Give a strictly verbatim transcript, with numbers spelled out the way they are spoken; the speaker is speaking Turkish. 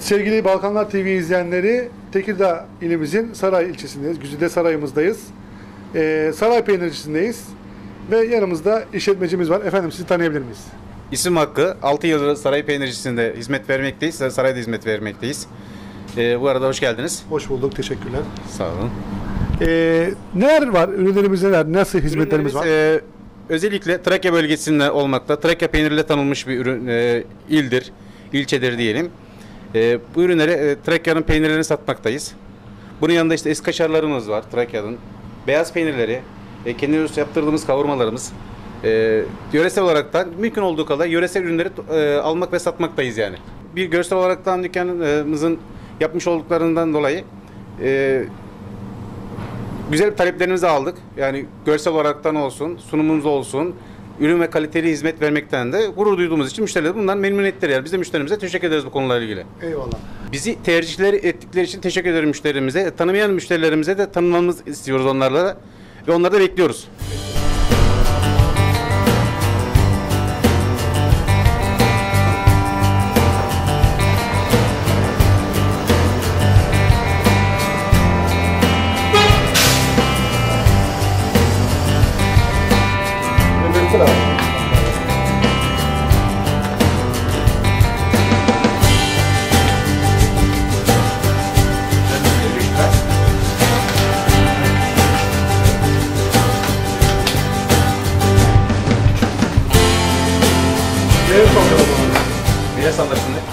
Sevgili Balkanlar T V izleyenleri, Tekirdağ ilimizin Saray ilçesindeyiz. Güzide Sarayımızdayız. Ee, Saray Peynircisi'ndeyiz. Ve yanımızda işletmecimiz var. Efendim, sizi tanıyabilir miyiz? İsim Hakkı. altı yıldır Saray Peynircisi'nde hizmet vermekteyiz. Sarayda hizmet vermekteyiz. Ee, bu arada hoş geldiniz. Hoş bulduk. Teşekkürler. Sağ olun. Ee, neler var? Ürünlerimiz neler? Nasıl hizmetlerimiz var? E, özellikle Trakya bölgesinde olmakta. Trakya peyniriyle tanınmış bir ürün e, ildir, ilçedir diyelim. E, bu ürünleri e, Trakya'nın peynirlerini satmaktayız. Bunun yanında işte eskaşarlarımız var Trakya'nın. Beyaz peynirleri, e, kendimiz yaptırdığımız kavurmalarımız. E, yöresel olaraktan mümkün olduğu kadar yöresel ürünleri e, almak ve satmaktayız yani. Bir görsel olaraktan dükkanımızın yapmış olduklarından dolayı e, güzel taleplerimizi aldık. Yani görsel olaraktan olsun, sunumumuz olsun, ürün ve kaliteli hizmet vermekten de gurur duyduğumuz için müşteriler bundan memnun ettiler. Yani biz de müşterimize teşekkür ederiz bu konularla ilgili. Eyvallah. Bizi tercihleri ettikleri için teşekkür ederim müşterimize. Tanımayan müşterilerimize de tanımamızı istiyoruz onlarla da. Ve onları da bekliyoruz. Evet, bakalım. Biraz anlaşıldı.